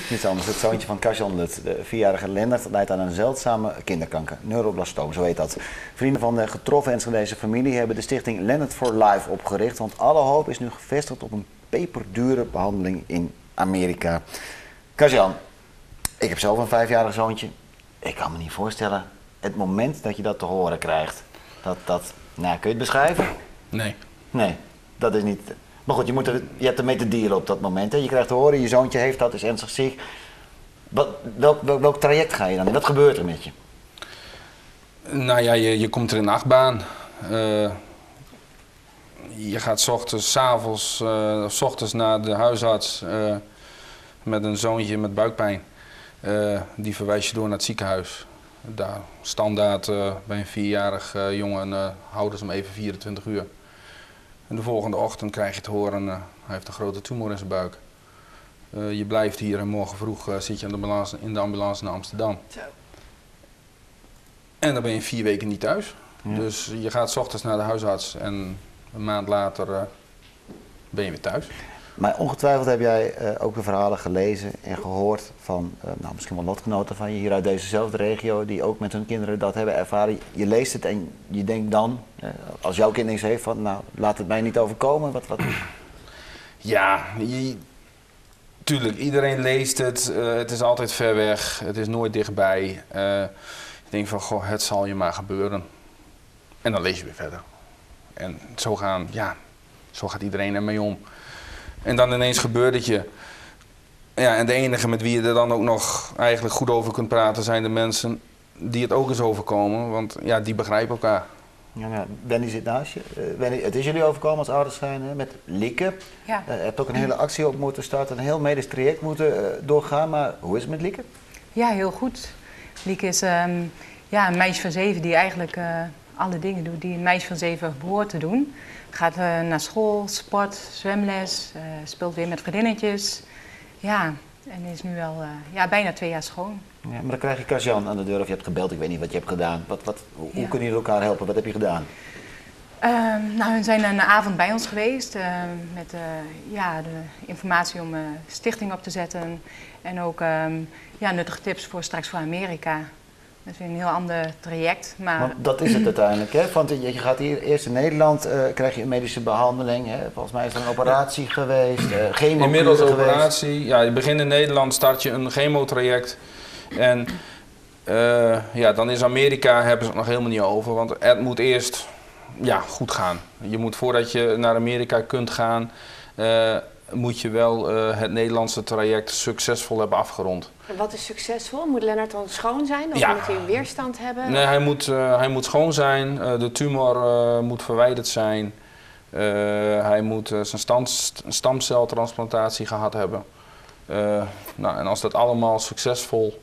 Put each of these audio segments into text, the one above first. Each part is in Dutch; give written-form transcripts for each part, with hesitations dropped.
Niets anders. Het zoontje van Kasjan Lut, de 4-jarige Lennart, leidt aan een zeldzame kinderkanker. Neuroblastoom, zo heet dat. Vrienden van de getroffen Enschedese familie hebben de stichting Lennart for Life opgericht. Want alle hoop is nu gevestigd op een peperdure behandeling in Amerika. Kasjan, ik heb zelf een 5-jarig zoontje. Ik kan me niet voorstellen, het moment dat je dat te horen krijgt. Nou, kun je het beschrijven? Nee. Nee, dat is niet... Maar goed, je hebt ermee te dealen op dat moment. Hè? Je krijgt te horen, je zoontje heeft dat, is ernstig ziek. Welk traject ga je dan in? Wat gebeurt er met je? Nou ja, je komt er in de achtbaan. Je gaat 's ochtends, 's avonds, 's ochtends naar de huisarts met een zoontje met buikpijn. Die verwijs je door naar het ziekenhuis. Daar standaard bij een 4-jarig jongen houden ze hem even 24 uur. En de volgende ochtend krijg je te horen, hij heeft een grote tumor in zijn buik. Je blijft hier en morgen vroeg zit je in de ambulance naar Amsterdam. Zo. En dan ben je 4 weken niet thuis. Ja. Dus je gaat 's ochtends naar de huisarts en een maand later ben je weer thuis. Maar ongetwijfeld heb jij ook de verhalen gelezen en gehoord van misschien wel lotgenoten van je hier uit dezezelfde regio die ook met hun kinderen dat hebben ervaren. Je leest het en je denkt dan, als jouw kind niks heeft, van nou laat het mij niet overkomen. Wat? Ja, tuurlijk, iedereen leest het. Het is altijd ver weg, het is nooit dichtbij. Je denkt van, goh, het zal je maar gebeuren. En dan lees je weer verder. En zo gaat iedereen ermee om. En dan ineens gebeurt het je. Ja, en de enige met wie je er dan ook nog eigenlijk goed over kunt praten zijn de mensen die het ook eens overkomen. Want ja, die begrijpen elkaar. Ja, Wendy zit naast je. Wendy, het is jullie overkomen als ouders zijn hè, met Lieke. Ja. Je hebt ook een hele actie op moeten starten, een heel medisch traject moeten doorgaan. Maar hoe is het met Lieke? Ja, heel goed. Lieke is een meisje van 7 die eigenlijk alle dingen doet die een meisje van 7 behoort te doen. Gaat naar school, sport, zwemles, speelt weer met vriendinnetjes. Ja, en is nu al bijna 2 jaar schoon. Ja, maar dan krijg je Kasjan aan de deur of je hebt gebeld, ik weet niet wat je hebt gedaan. Hoe kunnen jullie elkaar helpen? Wat heb je gedaan? We zijn een avond bij ons geweest met de informatie om stichting op te zetten. En ook nuttige tips voor straks voor Amerika. Dat is weer een heel ander traject. Maar... Want dat is het uiteindelijk, hè? Want je gaat hier eerst in Nederland, krijg je een medische behandeling. Hè? Volgens mij is er een operatie geweest, chemokuur Inmiddels geweest. operatie. Ja, je begint in Nederland, start je een chemotraject. En dan is Amerika, hebben ze het nog helemaal niet over. Want het moet eerst goed gaan. Je moet voordat je naar Amerika kunt gaan, moet je wel het Nederlandse traject succesvol hebben afgerond. En wat is succesvol? Moet Lennart dan schoon zijn? Of moet hij een weerstand hebben? Nee, hij moet schoon zijn. De tumor moet verwijderd zijn. Hij moet zijn stamceltransplantatie gehad hebben. En als dat allemaal succesvol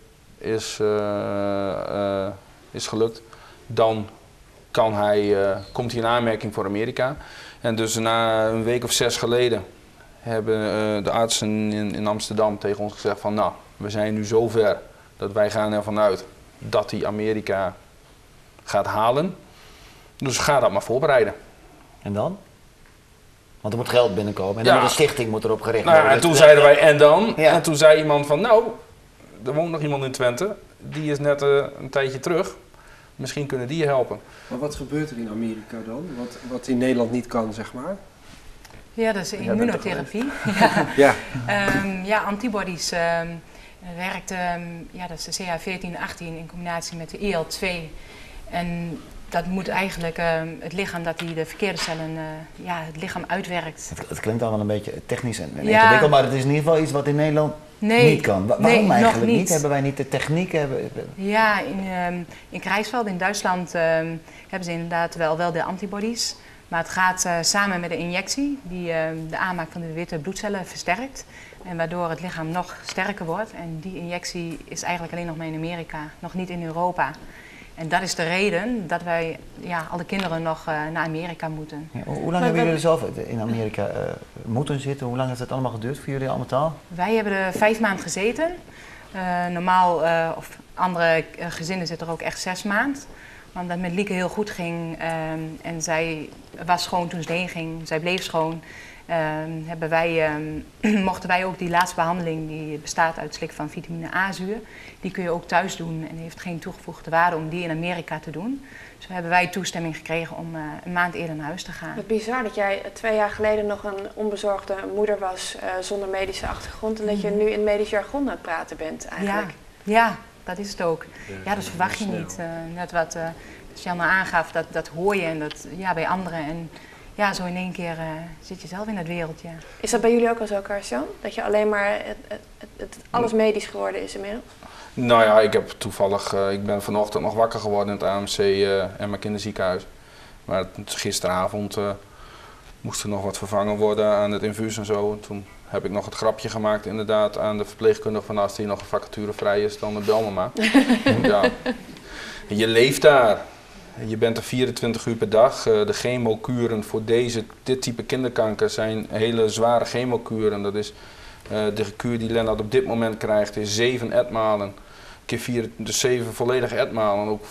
is gelukt, dan komt hij in aanmerking voor Amerika. En dus na een week of 6 geleden hebben de artsen in Amsterdam tegen ons gezegd van nou, we zijn nu zover dat wij gaan ervan uit dat hij Amerika gaat halen. Dus ga dat maar voorbereiden. En dan? Want er moet geld binnenkomen en dan moet een stichting erop gericht worden. En toen zeiden wij en dan? Ja. En toen zei iemand van nou, er woont nog iemand in Twente, die is net een tijdje terug. Misschien kunnen die je helpen. Maar wat gebeurt er in Amerika dan? Wat in Nederland niet kan, zeg maar? Ja, dat is immunotherapie. Antibodies werkt, dat is de CA14-18 in combinatie met de IL-2. En dat moet eigenlijk het lichaam, dat die de verkeerde cellen, het lichaam uitwerkt. Het klinkt allemaal een beetje technisch en ingewikkeld, maar het is in ieder geval iets wat in Nederland niet kan. Waarom eigenlijk niet? Hebben wij niet de techniek? Ja, in Krijsveld in Duitsland hebben ze inderdaad wel de antibodies. Maar het gaat samen met de injectie die de aanmaak van de witte bloedcellen versterkt. En waardoor het lichaam nog sterker wordt. En die injectie is eigenlijk alleen nog maar in Amerika, nog niet in Europa. En dat is de reden dat wij alle kinderen nog naar Amerika moeten. Ja, hoe lang hebben jullie zelf in Amerika moeten zitten? Hoe lang heeft het allemaal geduurd voor jullie allemaal? Wij hebben er 5 maanden gezeten. Normaal, of andere gezinnen zitten er ook echt 6 maanden. Maar omdat het met Lieke heel goed ging en zij was schoon toen ze heen ging, zij bleef schoon. mochten wij ook die laatste behandeling, die bestaat uit slik van vitamine A-zuur, die kun je ook thuis doen en heeft geen toegevoegde waarde om die in Amerika te doen. Dus hebben wij toestemming gekregen om een maand eerder naar huis te gaan. Wat bizar dat jij 2 jaar geleden nog een onbezorgde moeder was zonder medische achtergrond en dat je nu in medisch jargon aan het praten bent eigenlijk. Ja, dat is het ook. Ja, dat verwacht je niet. Net wat Sjanne aangaf, dat hoor je en dat, bij anderen. En ja, zo in één keer zit je zelf in het wereldje. Is dat bij jullie ook al zo, Karst-Jan? Dat je alleen maar alles medisch geworden is inmiddels? Nou ja, ik heb toevallig, ik ben vanochtend nog wakker geworden in het AMC Emma Kinderziekenhuis. Maar gisteravond moest er nog wat vervangen worden aan het infuus en zo. En toen heb ik nog het grapje gemaakt inderdaad aan de verpleegkundige van als er hier nog een vacature vrij is, dan bel me maar. Ja. Je leeft daar. Je bent er 24 uur per dag. De chemokuren voor dit type kinderkanker zijn hele zware chemokuren. Dat is de kuur die Lennart op dit moment krijgt is 7 etmalen. Keer 4, dus 7 volledige etmalen. Ook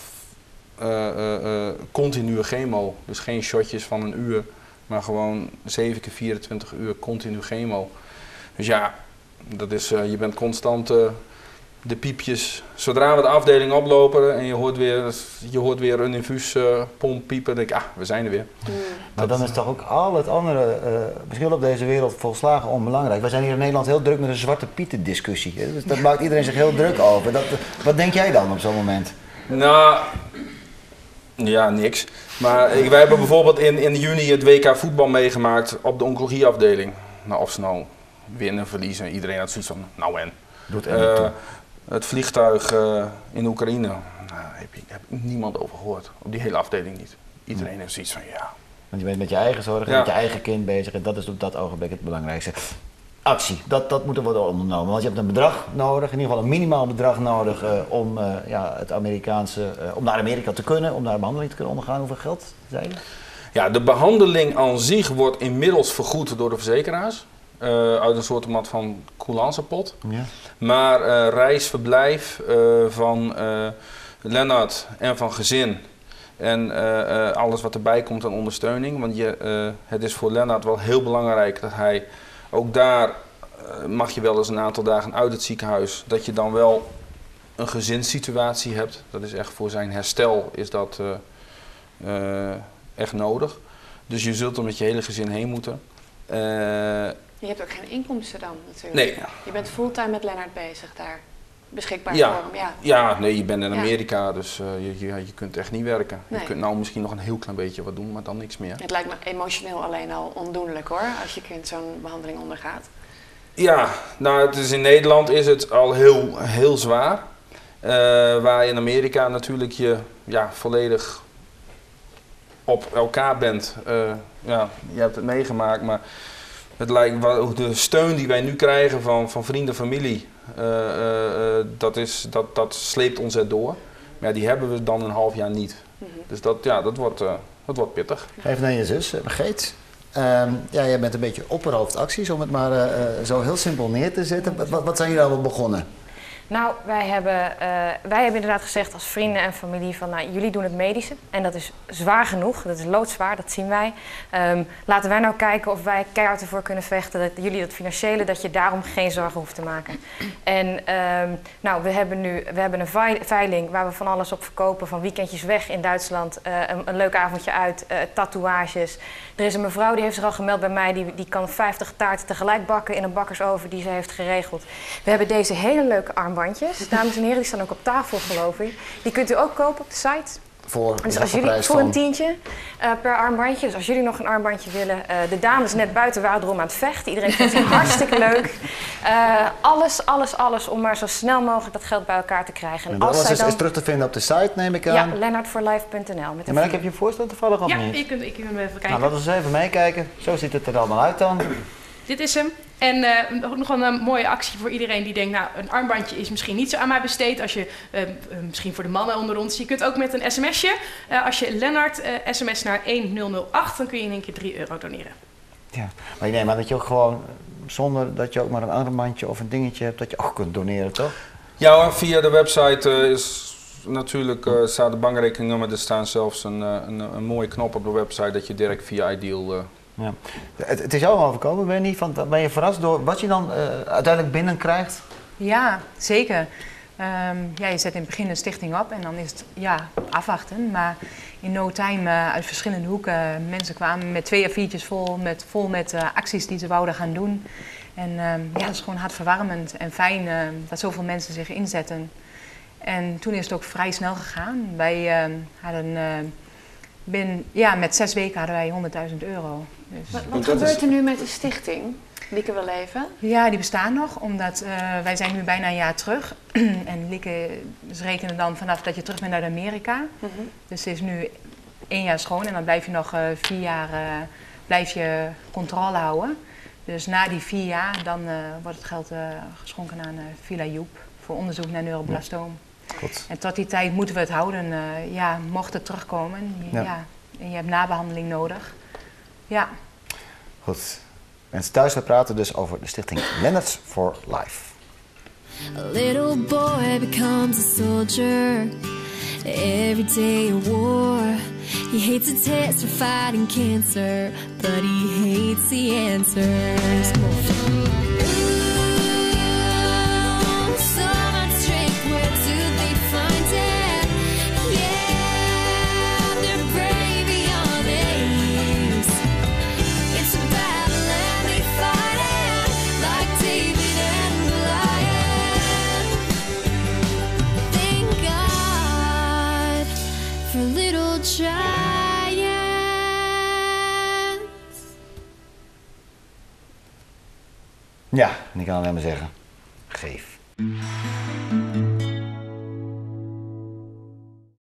continue chemo. Dus geen shotjes van een uur. Maar gewoon 7 keer 24 uur continu chemo. Dus ja, dat is, je bent constant de piepjes. Zodra we de afdeling oplopen en je hoort weer een infuuspomp piepen, denk ik, we zijn er weer. Maar dan is toch ook al het andere misschien op deze wereld volslagen onbelangrijk. Wij zijn hier in Nederland heel druk met een zwarte pieten discussie. Dus dat maakt iedereen zich heel druk over. Wat denk jij dan op zo'n moment? Nou, ja, niks. Maar wij hebben bijvoorbeeld in juni het WK voetbal meegemaakt op de oncologieafdeling. Nou, of ze nou winnen, verliezen, iedereen had zoiets van, nou en. Doet er niet toe. Het vliegtuig in Oekraïne, heb ik niemand over gehoord. Op die hele afdeling niet. Iedereen heeft zoiets van, ja. Want je bent met je eigen zorg en met je eigen kind bezig en dat is op dat ogenblik het belangrijkste. Actie, dat moet er worden ondernomen. Want je hebt een bedrag nodig, in ieder geval een minimaal bedrag nodig om om naar Amerika te kunnen, om daar een behandeling te kunnen ondergaan. Hoeveel geld, zei je? Ja, de behandeling aan zich wordt inmiddels vergoed door de verzekeraars. Uit een soort van coulancepot. Ja. Maar reis, verblijf van Lennart en van gezin en alles wat erbij komt aan ondersteuning. Want het is voor Lennart wel heel belangrijk dat hij ook daar mag je wel eens een aantal dagen uit het ziekenhuis, dat je dan wel een gezinssituatie hebt. Dat is echt voor zijn herstel is dat echt nodig. Dus je zult er met je hele gezin heen moeten. Je hebt ook geen inkomsten dan natuurlijk. Nee. Je bent fulltime met Lennart bezig daar. Beschikbaar voor hem, ja. Ja, nee, je bent in Amerika, dus je kunt echt niet werken. Nee. Je kunt nou misschien nog een heel klein beetje wat doen, maar dan niks meer. Het lijkt me emotioneel alleen al ondoenlijk hoor, als je kind zo'n behandeling ondergaat. Ja, nou het is in Nederland is het al heel zwaar. Waar in Amerika natuurlijk je volledig op elkaar bent. Je hebt het meegemaakt, maar het lijkt de steun die wij nu krijgen van vrienden, familie, dat sleept ons erdoor. Maar ja, die hebben we dan een half jaar niet. Dus dat wordt pittig. Even naar je zus, Geet. Jij bent een beetje opperhoofdacties, om het maar zo heel simpel neer te zetten. Wat zijn jullie al begonnen? Nou, wij hebben inderdaad gezegd als vrienden en familie van jullie doen het medische en dat is zwaar genoeg, dat is loodzwaar, dat zien wij. Laten wij nou kijken of wij keihard ervoor kunnen vechten dat jullie dat financiële, dat je daarom geen zorgen hoeft te maken. En we hebben een veiling waar we van alles op verkopen, van weekendjes weg in Duitsland, een leuk avondje uit, tatoeages. Er is een mevrouw die heeft zich al gemeld bij mij, die kan 50 taarten tegelijk bakken in een bakkersoven die ze heeft geregeld. We hebben deze hele leuke armbandjes, dames en heren, die staan ook op tafel geloof ik. Die kunt u ook kopen op de site. Voor een tientje per armbandje. Dus als jullie nog een armbandje willen. De dames net buiten waren erom aan het vechten. Iedereen vindt het hartstikke leuk. Alles om maar zo snel mogelijk dat geld bij elkaar te krijgen. En dat is terug te vinden op de site, neem ik aan. Ja, lennartforlife.nl. Maar ik heb je voorstel toevallig of niet? Ja, ik kunt even kijken. Nou, laten we eens even meekijken. Zo ziet het er allemaal uit dan. Dit is hem. En nog een mooie actie voor iedereen die denkt, nou, een armbandje is misschien niet zo aan mij besteed. Als je, misschien voor de mannen onder ons, je kunt ook met een sms'je. Als je Lennart sms naar 1008, dan kun je in één keer €3 doneren. Ja, maar ik neem aan dat je ook gewoon, zonder dat je ook maar een armbandje of een dingetje hebt, dat je ook kunt doneren, toch? Ja, via de website is natuurlijk staat de bankrekeningnummer. Er staat zelfs een mooie knop op de website dat je direct via Ideal Ja. Het is jou al overkomen, Wendy. Ben je verrast door wat je dan uiteindelijk binnenkrijgt? Ja, zeker. Ja, je zet in het begin een stichting op en dan is het afwachten. Maar in no time uit verschillende hoeken mensen kwamen met 2 A4'tjes vol met acties die ze wouden gaan doen. En ja, dat is gewoon hartverwarmend en fijn dat zoveel mensen zich inzetten. En toen is het ook vrij snel gegaan. Wij hadden met 6 weken hadden wij €100.000. Dus. Wat gebeurt er nu met de stichting? Lieke wil even. Ja, die bestaan nog, omdat wij zijn nu bijna een jaar terug. En Lieke, ze rekenen dan vanaf dat je terug bent uit Amerika. Dus ze is nu 1 jaar schoon en dan blijf je nog 4 jaar blijf je controle houden. Dus na die 4 jaar dan wordt het geld geschonken aan Villa Joep voor onderzoek naar neuroblastoom. Goed. En tot die tijd moeten we het houden. Mocht het terugkomen, en je hebt nabehandeling nodig. Ja. Goed. Mensen thuis, we praten dus over de stichting Leonards for Life. A little boy becomes a soldier. Every day a war. He hates the test for fighting cancer, but he hates the answers. Ja, en ik kan alleen maar zeggen, geef.